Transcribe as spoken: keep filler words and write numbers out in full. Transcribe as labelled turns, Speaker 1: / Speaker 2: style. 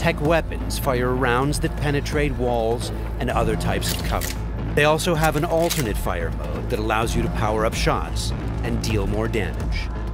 Speaker 1: high-tech weapons fire rounds that penetrate walls and other types of cover. They also have an alternate fire mode that allows you to power up shots and deal more damage.